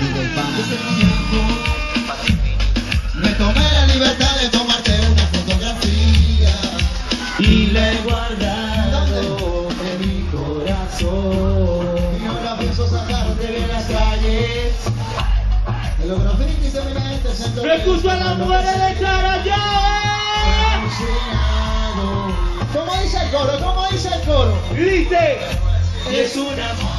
Me tomé la libertad de tomarte una fotografía y la he guardado en mi corazón. y ahora pienso sacarte De las calles. de los grafitis de mi mente. Siento ¡Me escucho a las mujeres de Carayá! ¿Cómo dice el coro? ¿Cómo dice el coro? Y dice, es un amor.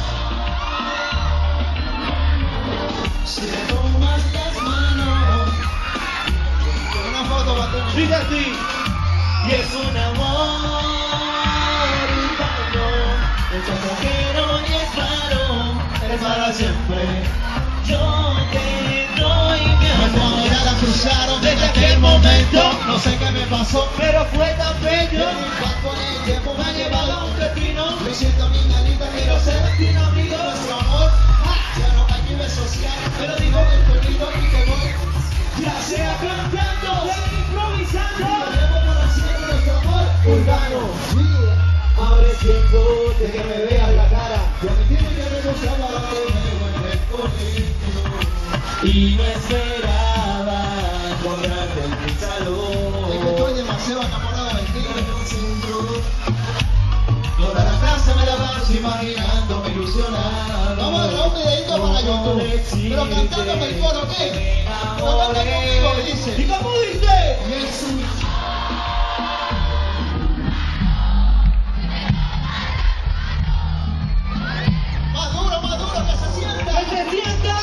Si te tomas las manos, una foto para tu Dice así, y es un amor urbano, es pasajero y es raro, es para siempre. Yo te doy mi Nuestras amor. miradas cruzaron Desde aquel momento, no sé qué me pasó. pero fue tan bello. El impacto en el tiempo me ha llevado a un destino. Me siento mi galita, quiero ser un amigo. nuestro amor. Ya no hay nivel social, pero digo el perdido y que voy. Ya sea cantando, sea improvisando. Llevo para siempre nuestro amor urbano. Ahora es tiempo de que me veas la cara. Y a mí tiene que me gustaba la que me vuelve conmigo. Y no esperaba encontrarte en mi Es que salón. estoy demasiado enamorado de ti. Toda la clase me la vas imaginando, ilusionado. Vamos a grabar un videito para YouTube. Pero cantándome el coro, ¿qué? No canta conmigo, dice. ¿Y cómo dice? Jesús. Más duro, que se sienta. ¡Que se sienta!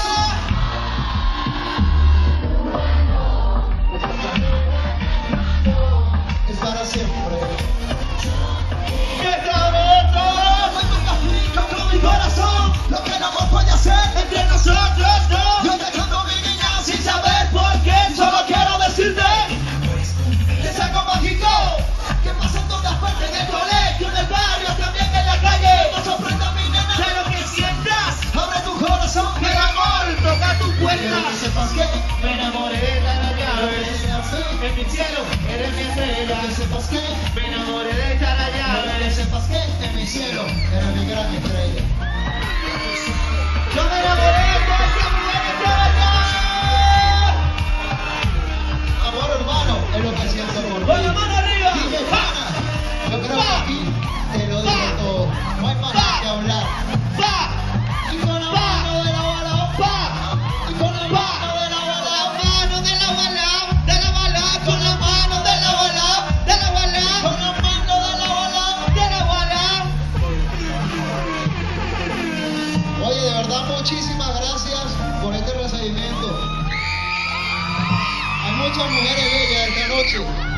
Es para siempre. ¡Nuestra meta! Soy tu capricho con mi corazón. Lo que el amor puede hacer Entre nosotros dos. Yo dejando mi niña Sin saber por qué, solo quiero decirte que es algo mágico que pasa en todas partes en el colegio, en el barrio, también en la calle. No sorprenda a mi nena. Sé lo que sientas, Abre tu corazón. que el amor toca tu Quiero puerta. que sepas que Me enamoré de la llave. eres así. En mi cielo, eres mi estrella. Que sepas que Me enamoré de esta la que llave. sepas que en mi cielo eres mi gran estrella. Yo me enamoré de esta mujer estrella. Amor urbano es lo que siento por Con ti. la mano arriba. DJ Pana, yo creo que aquí te lo digo todo. No hay más nada que hablar. ¡Pa! Y con la mano de la bala, ¡Pa! y con la mano de la bala, mano de la bala, de la bala, con la mano de la bala, de la bala, con la mano de la bala. de la bala. Oye, de verdad, muchísimas gracias por este recibimiento. Hay muchas mujeres bellas esta noche.